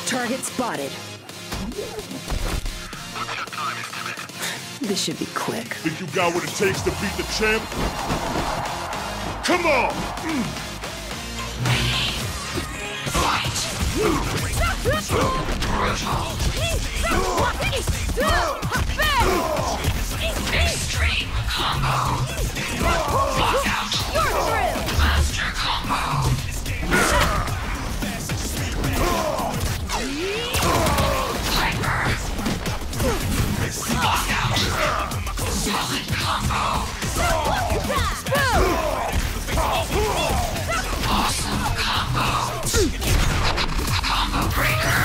Target spotted. This should be quick. Think you got what it takes to beat the champ? Come on! Extreme combo. Lockout. Master combo. Hyper. Lockout. Solid combo. Awesome combo. Combo breaker.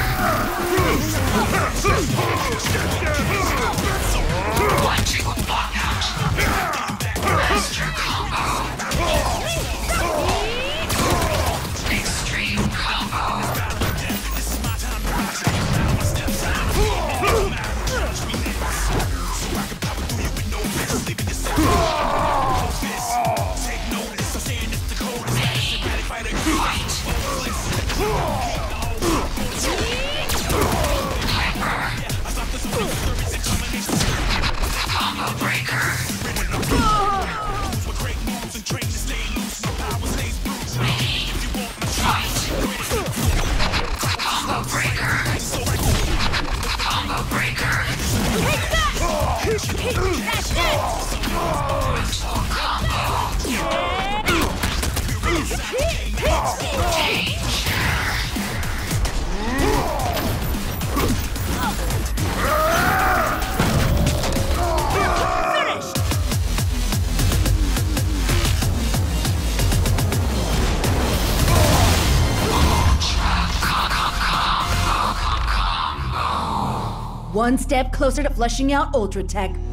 Watching lockout. Master combo. Extreme combo. Combo breaker. Fight. Combo breaker. Combo breaker. Brutal combo. Danger. One step closer to flushing out Ultra Tech.